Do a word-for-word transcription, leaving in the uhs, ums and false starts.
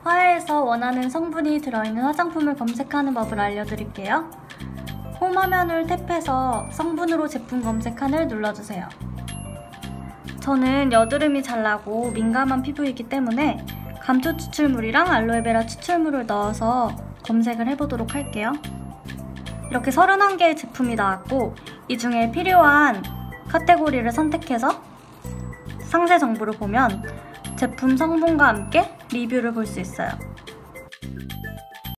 화해에서 원하는 성분이 들어있는 화장품을 검색하는 법을 알려드릴게요. 홈 화면을 탭해서 성분으로 제품 검색칸을 눌러주세요. 저는 여드름이 잘 나고 민감한 피부이기 때문에 감초 추출물이랑 알로에베라 추출물을 넣어서 검색을 해보도록 할게요. 이렇게 서른한 개의 제품이 나왔고 이 중에 필요한 카테고리를 선택해서 상세 정보를 보면 제품 성분과 함께 리뷰를 볼 수 있어요.